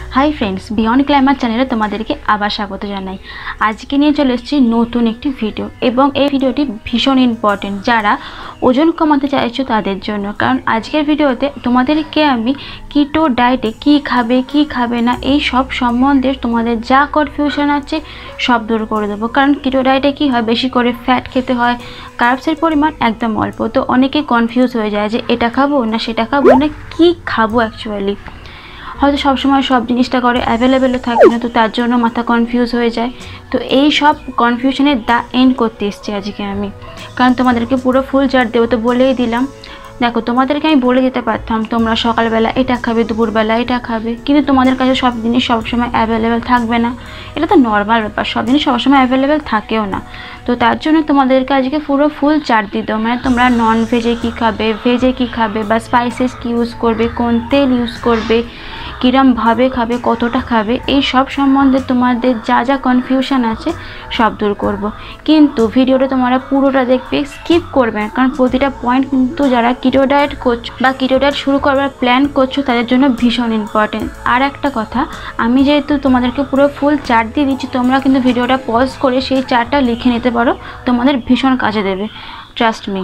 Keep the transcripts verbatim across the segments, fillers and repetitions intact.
High friends beyond glamour चैनले तुम्हादेरके आबार स्वागत जानाई। आज के निये चले एसेछि नतून एकटी भिडियो एबं एई भिडियोटी भीषण इम्पोर्टेंट जारा ओजन कमाते चाइछो तादेर जोन्नो। कारण आजकेर भिडियोते तुम्हादेरके आमि कीटो डाइटे कि खाबे कि खाबे ना एई सब सम्बन्धे तुम्हादेर जा कनफिउशन आछे सब दूर करे देबो। कारण कीटो डाइटे कि हय बेशी करे फैट खेते हय, कार्बसের परिमाण एकदम अल्प। तो अनेके कनफिउज हो जाए जे एटा खाबो ना सेटा खाबो ना कि खाबो एक्चुअली হয়তো সব সময় সব জিনিসটা করে অ্যাভেলেবেল থাকে না, তো তার জন্য মাথা কনফিউজ হয়ে যায়। তো এই সব কনফিউশনের দা এন্ড করতে এসেছি আজকে আমি, কারণ তোমাদেরকে পুরো ফুল চার্ট দেবো। তো বলেই দিলাম, দেখো তোমাদেরকে আমি বলে দিতে পারতাম তোমরা সকালবেলা এটা খাবে, দুপুরবেলা এটা খাবে, কিন্তু তোমাদের কাছে সব জিনিস সবসময় অ্যাভেলেবেল থাকবে না। এটা তো নর্মাল ব্যাপার, সব জিনিস সবসময় অ্যাভেলেবেল থাকেও না। তো তার জন্য তোমাদেরকে আজকে পুরো ফুল চার্ট দিতে, মানে তোমরা নন ভেজে কী খাবে, ভেজে কী খাবে, বা স্পাইসেস কী ইউজ করবে, কোন তেল ইউজ করবে, কীরমভাবে খাবে, কতটা খাবে, এই সব সম্বন্ধে তোমাদের যা যা কনফিউশন আছে সব দূর করব। কিন্তু ভিডিওটা তোমরা পুরোটা দেখবে, স্কিপ করবে না, কারণ প্রতিটা পয়েন্ট কিন্তু যারা কিটো ডায়েট করছো বা কিটো ডায়েট শুরু করবার প্ল্যান করছো তাদের জন্য ভীষণ ইম্পর্টেন্ট। আর একটা কথা, আমি যেহেতু তোমাদেরকে পুরো ফুল চার্ট দিয়ে দিচ্ছি, তোমরা কিন্তু ভিডিওটা পজ করে সেই চার্টটা লিখে নিতে পারো, তোমাদের ভীষণ কাজে দেবে, ট্রাস্ট মি।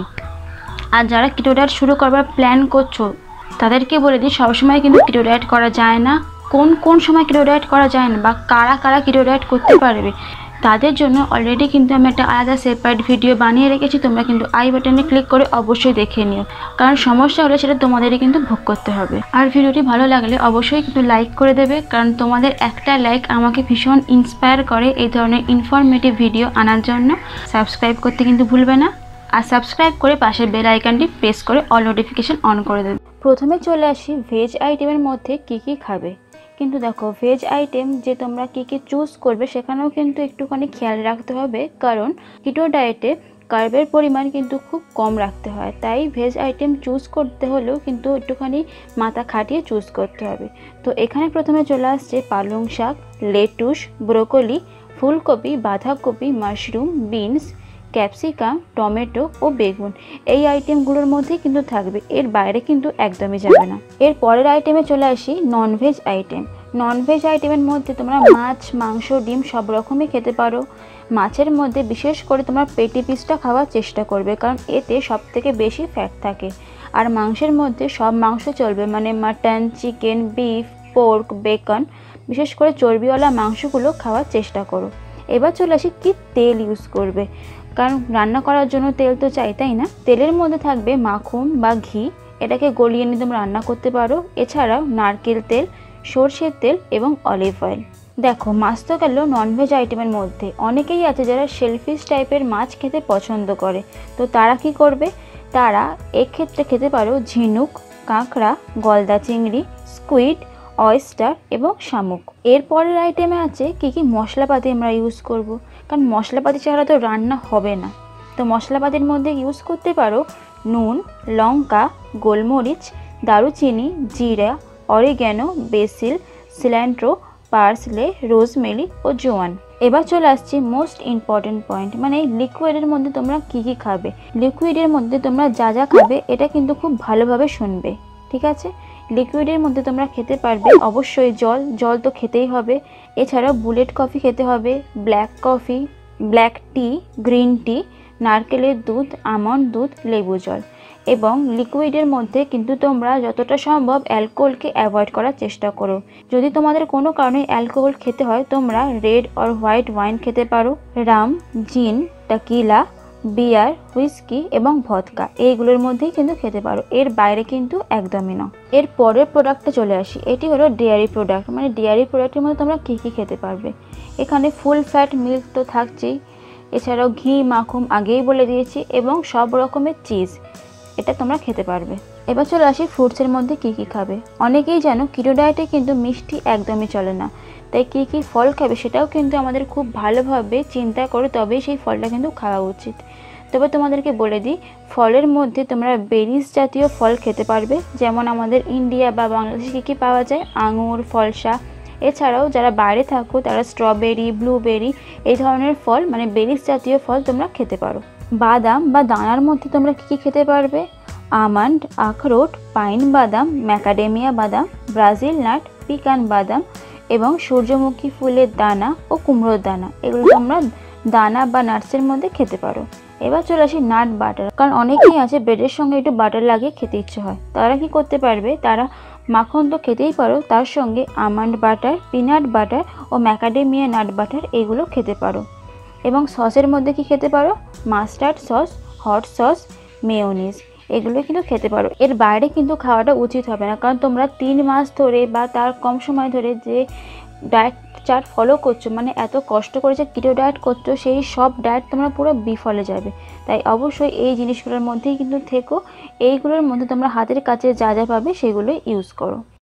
আর যারা কিটো ডায়েট শুরু করবার প্ল্যান করছো তাদেরকে বলে দিই, সবসময় কিন্তু কিটো ডায়েট করা যায় না। কোন কোন সময় কিটো ডায়েট করা যায় না বা কারা কারা কিটো ডায়েট করতে পারবে তাদের জন্য অলরেডি কিন্তু আমি একটা আলাদা সেপারেট ভিডিও বানিয়ে রেখেছি। তোমরা কিন্তু আই বাটনে ক্লিক করে অবশ্যই দেখে নিও, কারণ সমস্যা হলে সেটা তোমাদেরই কিন্তু ভোগ করতে হবে। আর ভিডিওটি ভালো লাগলে অবশ্যই কিন্তু লাইক করে দেবে, কারণ তোমাদের একটা লাইক আমাকে ভীষণ ইন্সপায়ার করে এই ধরনের ইনফরমেটিভ ভিডিও আনার জন্য। সাবস্ক্রাইব করতে কিন্তু ভুলবে না, আর সাবস্ক্রাইব করে পাশের বেল আইকনটি প্রেস করে অল নোটিফিকেশন অন করে দেবে। প্রথমে চলে আসি ভেজ আইটেমের মধ্যে কি কি খাবে। কিন্তু দেখো, ভেজ আইটেম যে তোমরা কি কি চুজ করবে সেখানেও কিন্তু একটুখানি খেয়াল রাখতে হবে, কারণ কিটো ডায়েটে কার্বের পরিমাণ কিন্তু খুব কম রাখতে হয়। তাই ভেজ আইটেম চুজ করতে হলেও কিন্তু একটুখানি মাথা খাটিয়ে চুজ করতে হবে। তো এখানে প্রথমে চলে আসছে পালং শাক, লেটুস, ব্রোকলি, ফুলকপি, বাঁধাকপি, মাশরুম, বিনস, ক্যাপসিকাম, টমেটো ও বেগুন। এই আইটেমগুলোর মধ্যেই কিন্তু থাকবে, এর বাইরে কিন্তু একদমই যাবে না। এর পরের আইটেমে চলে আসি ননভেজ আইটেম। ননভেজ আইটেমের মধ্যে তোমরা মাছ, মাংস, ডিম সব রকমই খেতে পারো। মাছের মধ্যে বিশেষ করে তোমরা পেটি পিসটা খাওয়ার চেষ্টা করবে, কারণ এতে সব থেকে বেশি ফ্যাট থাকে। আর মাংসের মধ্যে সব মাংস চলবে, মানে mutton, chicken, beef, pork, bacon, বিশেষ করে চর্বিওয়ালা মাংসগুলো খাওয়ার চেষ্টা করো। এবার চলে আসি কি তেল ইউজ করবে, কারণ রান্না করার জন্য তেল তো চাই, তাই না? তেলের মধ্যে থাকবে মাখন বা ঘি, এটাকে গলিয়ে নিয়ে তোমরা রান্না করতে পারো। এছাড়াও নারকেল তেল, সর্ষের তেল এবং অলিভ অয়েল। দেখো, মাছ তো গেল ননভেজ আইটেমের মধ্যে। অনেকেই আছে যারা শেলফিশ টাইপের মাছ খেতে পছন্দ করে, তো তারা কি করবে, তারা এক্ষেত্রে খেতে পারো ঝিনুক, কাঁকড়া, গলদা চিংড়ি, স্কুইড, অয়েস্টার এবং শামুক। এর পরের আইটেমে আছে কি কি মশলাপাতি আমরা ইউজ করব, কারণ মশলাপাতি ছাড়া তো রান্না হবে না। তো মশলাপাতির মধ্যে ইউজ করতে পারো নুন, লঙ্কা, গোলমরিচ, দারুচিনি, জিরা, oregano, basil, cilantro, parsley, rosemary ও জোয়ান। এবার চলে আসছি মোস্ট ইম্পর্টেন্ট পয়েন্ট, মানে লিকুইডের মধ্যে তোমরা কি কি খাবে। লিকুইডের মধ্যে তোমরা যা যা খাবে এটা কিন্তু খুব ভালোভাবে শুনবে, ঠিক আছে? লিকুইডের মধ্যে তোমরা খেতে পারবে অবশ্যই জল, জল তো খেতেই হবে। এছাড়াও বুলেট কফি খেতে হবে, black coffee, black tea, green tea, নারকেলের দুধ, আমন্ড দুধ, লেবু জল। এবং লিকুইডের মধ্যে কিন্তু তোমরা যতটা সম্ভব অ্যালকোহলকে অ্যাভয়েড করার চেষ্টা করো। যদি তোমাদের কোনো কারণে অ্যালকোহল খেতে হয়, তোমরা রেড অর হোয়াইট ওয়াইন খেতে পারো, রাম, জিন, টাকিলা, বিয়ার, হুইস্কি এবং ভদকা, এইগুলোর মধ্যেই কিন্তু খেতে পারো, এর বাইরে কিন্তু একদমই না। এর পরের প্রোডাক্টে চলে আসি, এটি হলো ডেয়ারি প্রোডাক্ট। মানে ডেয়ারি প্রোডাক্টের মধ্যে তোমরা কী কী খেতে পারবে। এখানে ফুল ফ্যাট মিল্ক তো থাকছেই, এছাড়াও ঘি, মাখন আগেই বলে দিয়েছি, এবং সব রকমের চিজ, এটা তোমরা খেতে পারবে। এবার চলে আসি ফ্রুটসের মধ্যে কী কী খাবে। অনেকেই জানো কিটো ডায়েটে কিন্তু মিষ্টি একদমই চলে না, তাই কী কী ফল খাবে সেটাও কিন্তু আমাদের খুব ভালোভাবে চিন্তা করে তবেই সেই ফলটা কিন্তু খাওয়া উচিত। তবে তোমাদেরকে বলে দিই, ফলের মধ্যে তোমরা বেরিজ জাতীয় ফল খেতে পারবে, যেমন আমাদের ইন্ডিয়া বা বাংলাদেশে কী কী পাওয়া যায়, আঙুর, ফলসা। এছাড়াও যারা বাইরে থাকো তারা স্ট্রবেরি, ব্লুবেরি, এই ধরনের ফল মানে বেরিজ জাতীয় ফল তোমরা খেতে পারো। বাদাম বা দানার মধ্যে তোমরা কী কী খেতে পারবে, আমন্ড, আখরোট, পাইন বাদাম, ম্যাকাডেমিয়া বাদাম, ব্রাজিল নাট, পিকান বাদাম, এবং সূর্যমুখী ফুলের দানা ও কুমড়োর দানা, এগুলো তোমরা দানা বা নাটসের মধ্যে খেতে পারো। এবার চলে আসি নাট বাটার, কারণ অনেকেই আছে ব্রেডের সঙ্গে একটু বাটার লাগিয়ে খেতে ইচ্ছে হয়, তারা কি করতে পারবে, তারা মাখন তো খেতেই পারো, তার সঙ্গে আমন্ড বাটার, পিনাট বাটার ও ম্যাকাডেমিয়া নাট বাটার এগুলো খেতে পারো। এবং সসের মধ্যে কি খেতে পারো, mustard sauce, hot sauce, mayonnaise, এগুলো কিন্তু খেতে পারো। এর বাইরে কিন্তু খাওয়াটা উচিত হবে না, কারণ তোমরা তিন মাস ধরে বা তার কম সময় ধরে যে ডায়েট চার্ট ফলো করছো, মানে এত কষ্ট করে যে কিটো ডায়েট করছো, সেই সব ডায়েট তোমরা পুরো বিফলে যাবে। তাই অবশ্যই এই জিনিসগুলোর মধ্যেই কিন্তু থেকো, এইগুলোর মধ্যে তোমরা হাতের কাছে যা যা পাবে সেগুলো ইউজ করো।